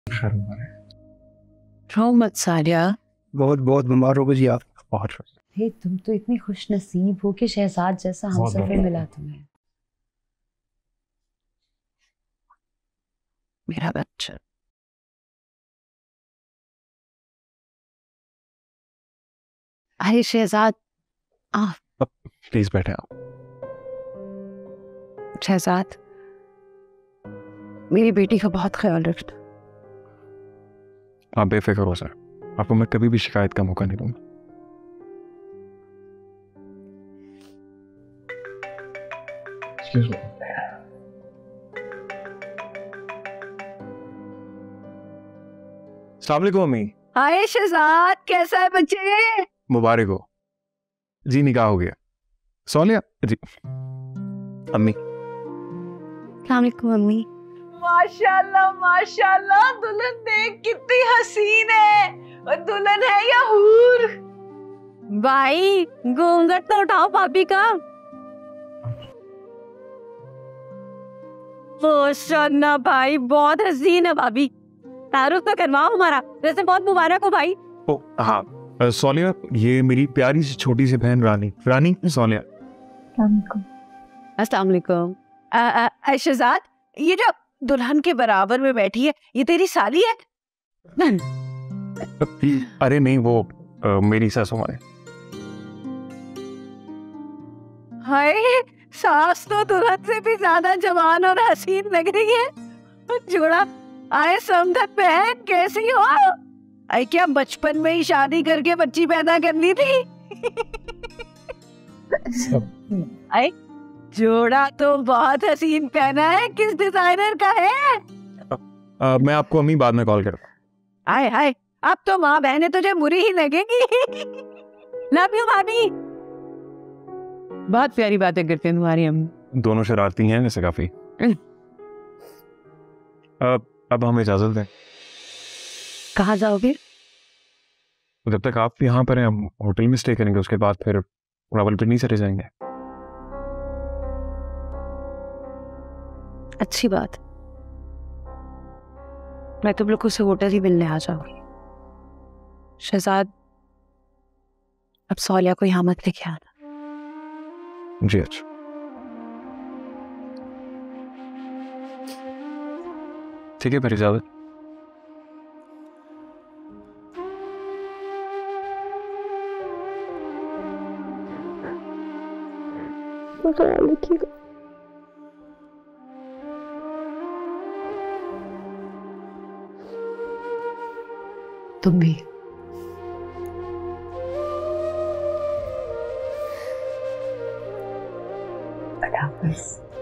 रो मत सारिया। बहुत बहुत बीमार हो गई आप। बहुत हे तुम तो इतनी खुश नसीब हो कि शहजाद जैसा हमसफर मिला तुम्हें। मेरा बच्चा। अरे शहजाद प्लीज बैठे आप। शहजाद मेरी बेटी का बहुत ख्याल रखना। आप बेफिक्र हो सर, आपको मैं कभी भी शिकायत का मौका नहीं दूंगा। अस्सलाम वालेकुम अम्मी। हाय शहजाद, कैसा है बच्चे? मुबारक हो जी, निकाह हो गया। सोनिया जी। अम्मी। अस्सलाम वालेकुम अम्मी। माशाल्लाह माशाल्लाह, दुल्हन देख कितनी हसीन है। और दुल्हन है या हूर? भाई घूंघट तो उठाओ भाभी का। माशाल्लाह भाई, बहुत हसीन है भाभी। तारुफ तो करवाओ हमारा, वैसे बहुत मुबारक हो भाई। ओ हाँ सोनिया, ये मेरी प्यारी सी छोटी सी बहन रानी। रानी सोनिया। अस्सलाम वालेकुम। शहजाद, ये जो दुल्हन के बराबर में बैठी है, ये तेरी साली है? अरे नहीं, वो मेरी सासू माँ है। हाय, सास तो दुल्हन से भी ज्यादा जवान और हसीन लग रही है। जोड़ा आए समझत बहन, कैसी हो? आई क्या बचपन में ही शादी करके बच्ची पैदा कर ली थी? आई जोड़ा तो बहुत हसीन पहना है, किस डिजाइनर का है? मैं आपको अम्मी बाद में कॉल करूँ। हाय हाय, अब तो माँ बहने तुझे बुरी ही लगेगी। लव यू भाभी। बहुत प्यारी बातें करते हैं तुम्हारी अम्मी। दोनों शरारती हैं वैसे काफी। अब हम इजाजत दें। कहाँ जाओगे? जब तक आप यहाँ पर हैं हम होटल में स्टे करेंगे, उसके बाद फिर रावलपिंडी चले जाएंगे। अच्छी बात, मैं तुम लोग से होटल ही मिलने आ जाऊंगी। शहजाद अब सोनिया को यहाँ मत लेके आना। जी अच्छा। ठीक है, फिर इजाजत। तुम भी। बस